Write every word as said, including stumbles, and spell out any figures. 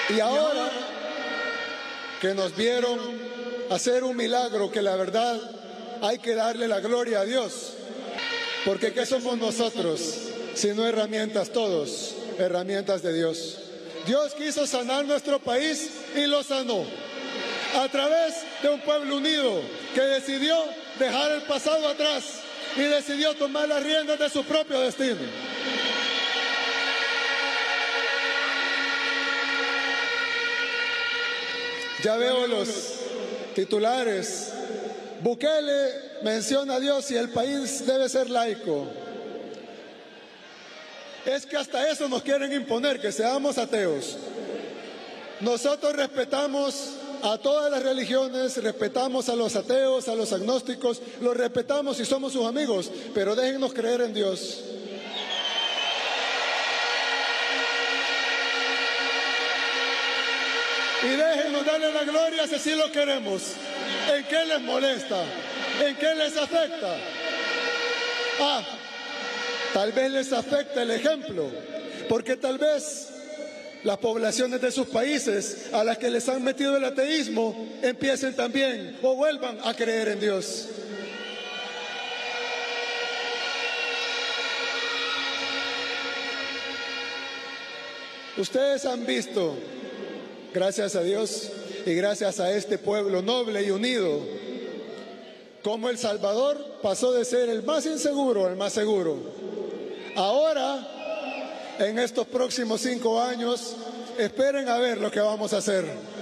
Y ahora que nos vieron hacer un milagro, que la verdad hay que darle la gloria a Dios, porque ¿qué somos nosotros? Sino herramientas todos, herramientas de Dios. Dios quiso sanar nuestro país y lo sanó a través de un pueblo unido que decidió dejar el pasado atrás y decidió tomar las riendas de su propio destino. Ya veo los titulares. Bukele menciona a Dios y el país debe ser laico. Es que hasta eso nos quieren imponer, que seamos ateos. Nosotros respetamos a todas las religiones, respetamos a los ateos, a los agnósticos, los respetamos y somos sus amigos, pero déjennos creer en Dios. Y déjenos darle la gloria si así lo queremos. ¿En qué les molesta? ¿En qué les afecta? Ah, tal vez les afecta el ejemplo, porque tal vez las poblaciones de sus países a las que les han metido el ateísmo empiecen también o vuelvan a creer en Dios. Ustedes han visto, gracias a Dios y gracias a este pueblo noble y unido, cómo El Salvador pasó de ser el más inseguro al más seguro. Ahora, en estos próximos cinco años, esperen a ver lo que vamos a hacer.